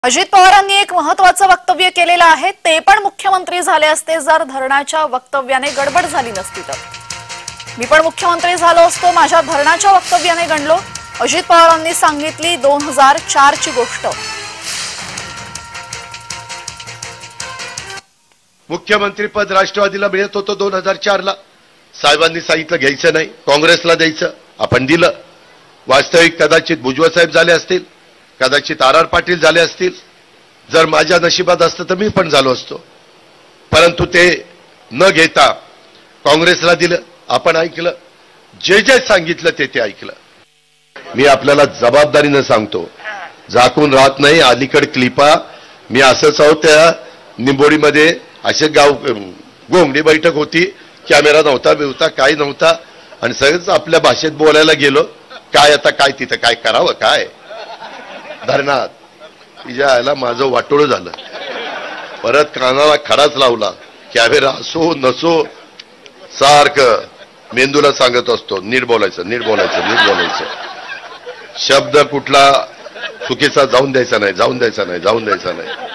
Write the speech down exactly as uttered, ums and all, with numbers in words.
अजित पवारांनी एक महत्त्वाचं वक्तव्य केलेलं आहे, ते पण मुख्यमंत्री झाले असते जर धरणाच्या वक्तव्याने गडबड झाली नसती तर। मी पण मुख्यमंत्री झालो असतो, माझ्या धरणाच्या वक्तव्याने गणलो। अजित पवारांनी सांगितली दोन हजार चार ची गोष्ट। मुख्यमंत्री पद राष्ट्रवादीला मिळत होतं दोन हजार चार ला। साहेबांनी सांगितलं घ्यायचं नाही, काँग्रेसला द्यायचं, आपण दिलं। वास्तविक कदाचित भुजबळ साहेब झाले असतील, कदाचित आर आर पाटील झाले असतील। जर माझ्या नशिबात असतं तर मी पण झालो असतो, परंतु ते न घेता काँग्रेसला दिलं, आपण ऐकलं। जे जे सांगितलं ते ते ऐकलं। मी आपल्याला जबाबदारीने सांगतो, झाकून राहत नाही। अलीकड क्लिपा मी असंच आहोत, त्या निंबोडीमध्ये असे गाव गोंगडी बैठक होती, कॅमेरा नव्हता बिवता काही नव्हता, आणि सगळंच आपल्या भाषेत बोलायला गेलो। काय आता काय तिथं काय करावं, काय धरणात तिच्या आयला माझं वाटोळं झालं। परत कानाला खडाच लावला, कॅमेरा असो नसो सारखं मेंदूला सांगत असतो, नीट बोलायचं नीट बोलायचं नीट बोलायचं। शब्द कुठला चुकीचा जाऊन द्यायचा नाही, जाऊन द्यायचा नाही, जाऊन द्यायचा नाही।